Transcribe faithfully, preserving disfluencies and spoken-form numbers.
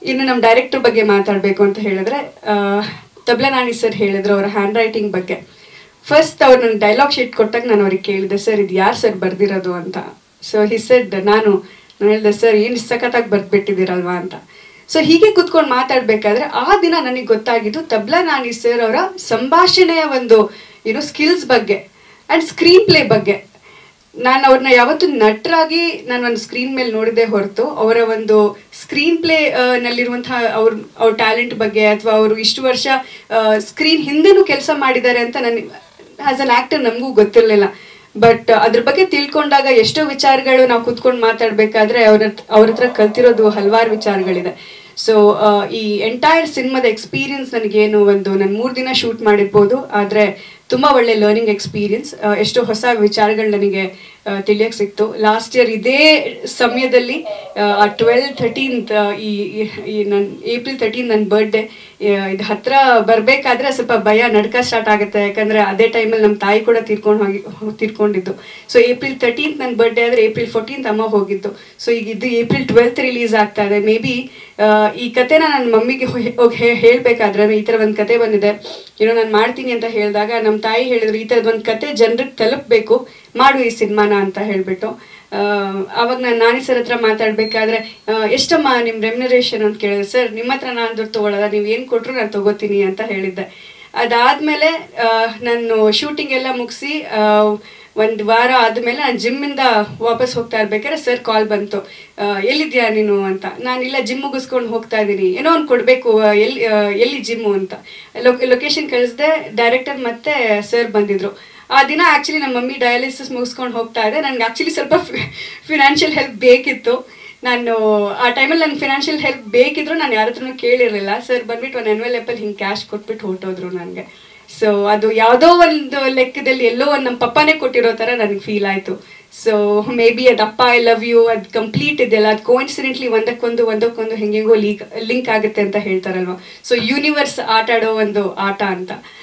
ಇನ್ನು ನಮ್ಮ ಡೈರೆಕ್ಟರ್ ಬಗ್ಗೆ ಮಾತಾಡಬೇಕು ಅಂತ ಹೇಳಿದ್ರೆ ತಬ್ಲಾ ನಾನಿ ಸರ್ ಹೇಳಿದ್ರು ಅವರ ಹ್ಯಾಂಡ್ ರೈಟಿಂಗ್ ಬಗ್ಗೆ. ಫಸ್ಟ್ ಅವ್ರು ನನಗೆ ಡೈಲಾಗ್ ಶೀಟ್ ಕೊಟ್ಟಾಗ ನಾನು ಅವ್ರಿಗೆ ಕೇಳಿದೆ, ಸರ್ ಇದು ಯಾರು ಸರ್ ಬರ್ದಿರೋದು ಅಂತ. ಸೊ ಹಿ ಸೆಡ್, ನಾನು ನಾನು ಹೇಳಿದೆ ಸರ್ ಏನು ಸಖತ್ತಾಗಿ ಬರ್ದ್ಬಿಟ್ಟಿದ್ದೀರಲ್ವಾ ಅಂತ. ಸೊ ಹೀಗೆ ಕೂತ್ಕೊಂಡು ಮಾತಾಡಬೇಕಾದ್ರೆ ಆ ದಿನ ನನಗೆ ಗೊತ್ತಾಗಿದ್ದು ತಬ್ಲಾ ನಾನಿ ಸರ್ ಅವರ ಸಂಭಾಷಣೆಯ ಒಂದು ಏನು ಸ್ಕಿಲ್ಸ್ ಬಗ್ಗೆ ಆ್ಯಂಡ್ ಸ್ಕ್ರೀನ್ ಪ್ಲೇ ಬಗ್ಗೆ. ನಾನು ಅವ್ರನ್ನ ಯಾವತ್ತೂ ನಟರಾಗಿ ನಾನು ಒಂದು ಸ್ಕ್ರೀನ್ ಮೇಲೆ ನೋಡಿದೆ ಹೊರತು ಅವರ ಒಂದು ಸ್ಕ್ರೀನ್ ಪ್ಲೇ ನಲ್ಲಿರುವಂತಹ ಅವ್ರ ಅವ್ರ ಟ್ಯಾಲೆಂಟ್ ಬಗ್ಗೆ ಅಥವಾ ಅವರು ಇಷ್ಟು ವರ್ಷ ಸ್ಕ್ರೀನ್ ಹಿಂದೆನೂ ಕೆಲಸ ಮಾಡಿದ್ದಾರೆ ಅಂತ ನನಗೆ ಆ್ಯಸ್ ಅನ್ ಆ್ಯಕ್ಟರ್ ನಮಗೂ ಗೊತ್ತಿರಲಿಲ್ಲ. ಬಟ್ ಅದ್ರ ಬಗ್ಗೆ ತಿಳ್ಕೊಂಡಾಗ ಎಷ್ಟೋ ವಿಚಾರಗಳು ನಾವು ಕೂತ್ಕೊಂಡು ಮಾತಾಡಬೇಕಾದ್ರೆ ಅವ್ರ ಅವ್ರ ಹತ್ರ ಕಲ್ತಿರೋದು ಹಲವಾರು ವಿಚಾರಗಳಿದೆ. ಸೊ ಈ ಎಂಟೈರ್ ಸಿನಿಮಾದ ಎಕ್ಸ್ಪೀರಿಯನ್ಸ್ ನನಗೇನು ಒಂದು ನಾನು ಮೂರು ದಿನ ಶೂಟ್ ಮಾಡಿರ್ಬೋದು, ಆದರೆ ತುಂಬ ಒಳ್ಳೆ ಲರ್ನಿಂಗ್ ಎಕ್ಸ್ಪೀರಿಯನ್ಸ್. ಎಷ್ಟೋ ಹೊಸ ವಿಚಾರಗಳು ನನಗೆ ತಿಳಿಯೋಕ್ಕೆ ಸಿಕ್ತು. ಲಾಸ್ಟ್ ಇಯರ್ ಇದೇ ಸಮಯದಲ್ಲಿ ಆ ಟ್ವೆಲ್ ಥರ್ಟೀನ್ತ್ ಈ ಈ ನನ್ನ ಏಪ್ರಿಲ್ ತರ್ಟೀನ್ ನನ್ನ ಬರ್ಡೇ, ಇದು ಹತ್ತಿರ ಬರಬೇಕಾದ್ರೆ ಸ್ವಲ್ಪ ಭಯ ನಡ್ಕ ಸ್ಟಾರ್ಟ್ ಆಗುತ್ತೆ. ಯಾಕಂದರೆ ಅದೇ ಟೈಮಲ್ಲಿ ನಮ್ಮ ತಾಯಿ ಕೂಡ ತೀರ್ಕೊಂಡು ಹೋಗಿ ತೀರ್ಕೊಂಡಿದ್ದು. ಸೊ ಏಪ್ರಿಲ್ ತರ್ಟೀನ್ತ್ ನನ್ನ ಬರ್ಡೇ ಆದರೆ ಏಪ್ರಿಲ್ ಫೋರ್ಟೀನ್ತ್ ಅಮ್ಮ ಹೋಗಿದ್ದು. ಸೊ ಈಗ ಇದು ಏಪ್ರಿಲ್ ಟ್ವೆಲ್ತ್ ರಿಲೀಸ್ ಆಗ್ತಾ ಇದೆ. ಮೇ ಬಿ ಈ ಕತೆನ ನನ್ನ ಮಮ್ಮಿಗೆ ಹೋಗಿ ಹೇಳಬೇಕಾದ್ರೆ ಈ ಥರ ಒಂದು ಕತೆ ಬಂದಿದೆ, ಏನೋ ನಾನು ಮಾಡ್ತೀನಿ ಅಂತ ಹೇಳಿದಾಗ ನಮ್ಮ ತಾಯಿ ಹೇಳಿದ್ರು, ಈ ಥರದ್ದು ಒಂದು ಕತೆ ಜನರಿಗೆ ತಲುಪಬೇಕು, ಮಾಡು ಈ ಸಿನಿಮಾನ ಅಂತ ಹೇಳಿಬಿಟ್ಟು. ಆವಾಗ ನಾನು ನಾನಿ ಸರ್ ಹತ್ರ ಮಾತಾಡಬೇಕಾದ್ರೆ ಎಷ್ಟಮ್ಮ ನಿಮ್ಮ ರೆಮ್ಯುನರೇಷನ್ ಅಂತ ಕೇಳಿದೆ. ಸರ್ ನಿಮ್ಮ ಹತ್ರ ನಾನು ದುಡ್ಡು ತೊಗೊಳ್ಳೋದ, ನೀವು ಏನು ಕೊಟ್ಟರು ನಾನು ತೊಗೋತೀನಿ ಅಂತ ಹೇಳಿದ್ದೆ. ಅದಾದಮೇಲೆ ನಾನು ಶೂಟಿಂಗ್ ಎಲ್ಲ ಮುಗಿಸಿ ಒಂದು ವಾರ ಆದಮೇಲೆ ನಾನು ಜಿಮ್ಮಿಂದ ವಾಪಸ್ ಹೋಗ್ತಾ ಇರ್ಬೇಕಾದ್ರೆ ಸರ್ ಕಾಲ್ ಬಂತು, ಎಲ್ಲಿದ್ಯಾ ನೀನು ಅಂತ. ನಾನಿಲ್ಲ ಜಿಮ್ ಮುಗಿಸ್ಕೊಂಡು ಹೋಗ್ತಾ ಇದ್ದೀನಿ, ಏನೋ ಒಂದು ಕೊಡಬೇಕು, ಎಲ್ಲಿ ಎಲ್ಲಿ ಜಿಮ್ಮು ಅಂತ ಲೊಕ್ ಲೊಕೇಶನ್ ಕಳಿಸ್ದೆ. ಡೈರೆಕ್ಟರ್ ಮತ್ತು ಸರ್ ಬಂದಿದ್ದರು. ಆ ದಿನ ಆ್ಯಕ್ಚುಲಿ ನಮ್ಮ ಮಮ್ಮಿ ಡಯಾಲಿಸಿಸ್ ಮುಗಿಸ್ಕೊಂಡು ಹೋಗ್ತಾ ಇದೆ. ನನಗೆ ಆ್ಯಕ್ಚುಲಿ ಸ್ವಲ್ಪ ಫಿನಾನ್ಷಿಯಲ್ ಹೆಲ್ಪ್ ಬೇಕಿತ್ತು. ನಾನು ಆ ಟೈಮಲ್ಲಿ ನನಗೆ ಫಿನಾನ್ಷಿಯಲ್ ಹೆಲ್ಪ್ ಬೇಕಿದ್ರು ನಾನು ಯಾರ ಹತ್ರನೂ ಕೇಳಿರಲಿಲ್ಲ. ಸರ್ ಬಂದ್ಬಿಟ್ಟು ಒಂದು ಎನ್ವೆಲಪಲ್ಲಿ ಹಿಂಗೆ ಕ್ಯಾಶ್ ಕೊಟ್ಬಿಟ್ಟು ಹೊರಟೋದ್ರು ನನಗೆ. ಸೊ ಅದು ಯಾವುದೋ ಒಂದು ಲೆಕ್ಕದಲ್ಲಿ ಎಲ್ಲೋ ಒಂದು ನಮ್ಮ ಪಪ್ಪನೇ ಕೊಟ್ಟಿರೋ ಥರ ನನಗೆ ಫೀಲ್ ಆಯಿತು. ಸೊ ಮೇ ಬಿ ಅದು ಅಪ್ಪ ಐ ಲವ್ ಯು ಅದು ಕಂಪ್ಲೀಟ್ ಇದೆಯಲ್ಲ, ಅದು ಕೋಇನ್ಸಿಡೆಂಟ್ಲಿ ಒಂದಕ್ಕೊಂದು ಒಂದಕ್ಕೊಂದು ಹೆಂಗೆಂಗೋ ಲೀಕ್ ಲಿಂಕ್ ಆಗುತ್ತೆ ಅಂತ ಹೇಳ್ತಾರಲ್ವ. ಸೊ ಯೂನಿವರ್ಸ್ ಆಟ ಆಡೋ ಒಂದು ಆಟ ಅಂತ.